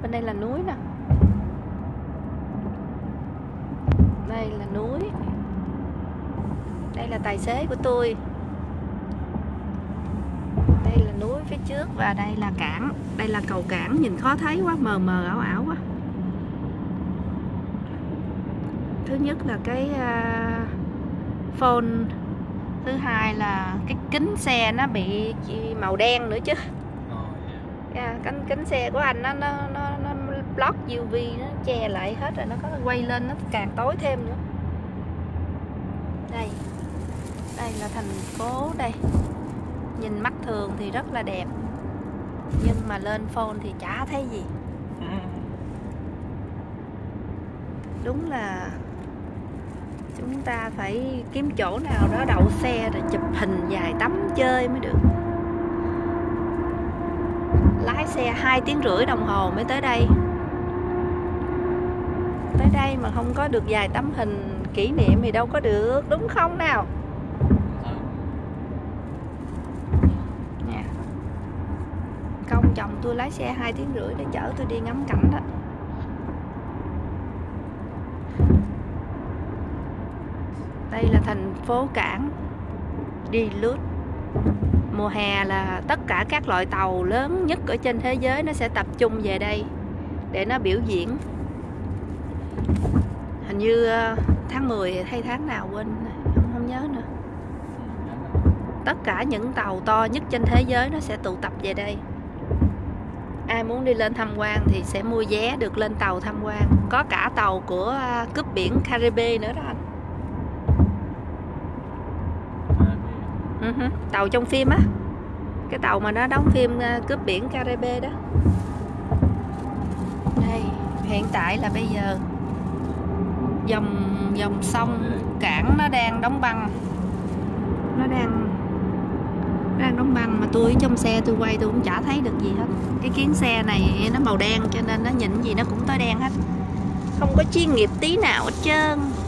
bên đây là núi nè. Đây là núi. Đây là tài xế của tôi. Đây là núi phía trước và đây là cảng. Đây là cầu cảng, nhìn khó thấy quá, mờ mờ ảo ảo quá. Thứ nhất là cái phone. Thứ hai là cái kính xe nó bị màu đen nữa chứ. Kính xe của anh nó block UV, nó che lại hết rồi, nó có quay lên nó càng tối thêm nữa. Đây là thành phố đây. Nhìn mắt thường thì rất là đẹp, nhưng mà lên phone thì chả thấy gì. Đúng là chúng ta phải kiếm chỗ nào đó đậu xe rồi chụp hình dài tắm chơi mới được. Lái xe 2 tiếng rưỡi đồng hồ mới tới đây. Tới đây mà không có được vài tấm hình kỷ niệm thì đâu có được, đúng không nào? Nè. Công chồng tôi lái xe 2 tiếng rưỡi để chở tôi đi ngắm cảnh đó. Đây là thành phố cảng Duluth. Mùa hè là tất cả các loại tàu lớn nhất ở trên thế giới nó sẽ tập trung về đây để nó biểu diễn. Hình như tháng 10 hay tháng nào quên, không nhớ nữa. Tất cả những tàu to nhất trên thế giới nó sẽ tụ tập về đây. Ai muốn đi lên tham quan thì sẽ mua vé được lên tàu tham quan. Có cả tàu của cướp biển Caribe nữa đó anh. Tàu trong phim á, cái tàu mà nó đóng phim cướp biển Caribe đó. Đây, hiện tại là bây giờ dòng sông cảng nó đang đóng băng. Nó đang đóng băng mà tôi ở trong xe tôi quay tôi cũng chả thấy được gì hết. Cái kiến xe này nó màu đen cho nên nó nhìn gì nó cũng tối đen hết. Không có chuyên nghiệp tí nào hết trơn.